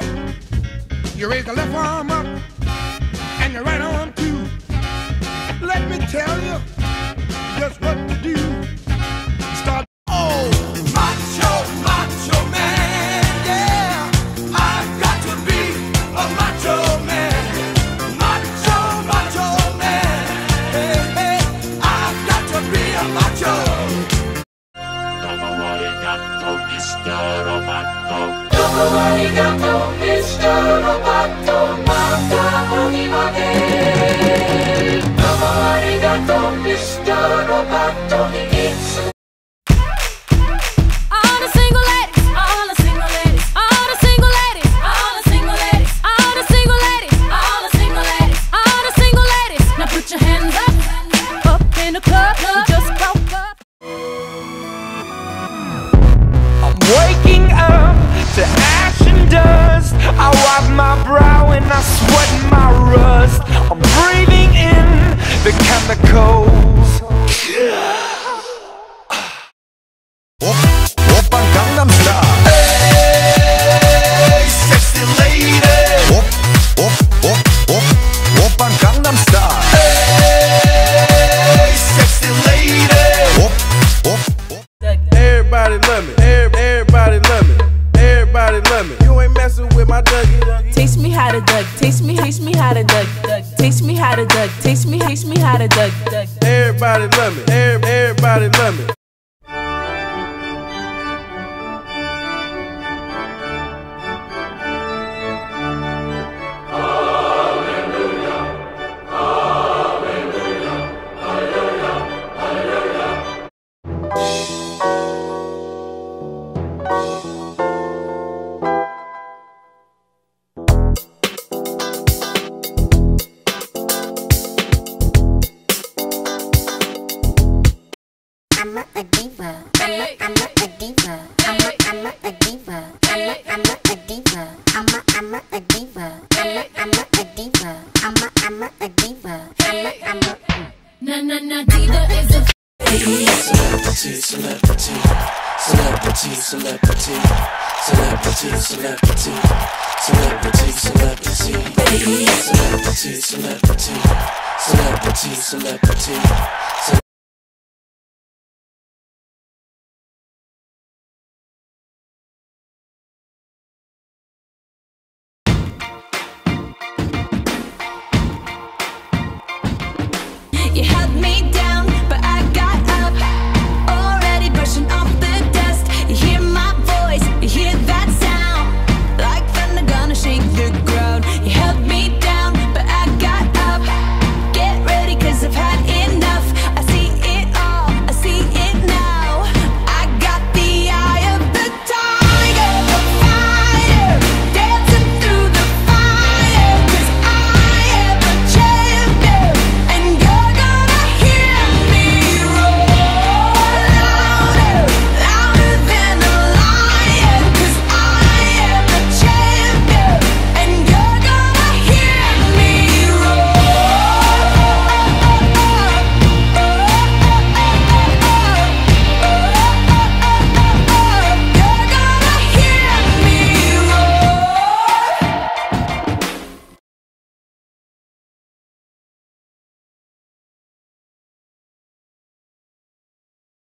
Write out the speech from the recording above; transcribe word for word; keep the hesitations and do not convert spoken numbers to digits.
You raise the left arm up and your right arm too. Let me tell you just what to do. Start. Oh, macho, macho man, yeah. I've got to be a macho man. Macho, macho man. Hey, hey, I've got to be a macho. Domo arigato, Mister Roboto. Domo arigato, Mister Roboto. Mata onimade. Domo arigato, Mister Roboto. It's all the single ladies, all the single ladies, all the single ladies, all the single ladies, all the single ladies, all the single ladies, all the single ladies. Now put your hands up, up in the club, we just broke up. I'm waking up to ash and dust. I wipe my brow and I sweat my rust. I'm breathing in the chemicals. Oppa Gangnam Style. Hey, sexy lady. Op, op, op, op, Oppa Gangnam Style. Hey, sexy lady. Op, op, op. Everybody love me. Everybody love me. Everybody love me. You ain't messing with my Dougie. Taste me how to Doug, taste me, taste me how to Doug, taste me how to Doug, taste me, taste me how to Doug. Everybody love me. Everybody love me. I'm a, a diva. I'm a, I'm a, a diva. I'm a, I'm a, a diva. I'm a, I'm a, a diva. I'm a, I'm a, a diva. I'm a, I'm a, a diva. I'm a, I'm a, a diva. I'm a, I'm a. Na na na, diva is a Celebrity, celebrity, celebrity, celebrity, celebrity, celebrity, celebrity, celebrity, celebrity, celebrity, celebrity, celebrity.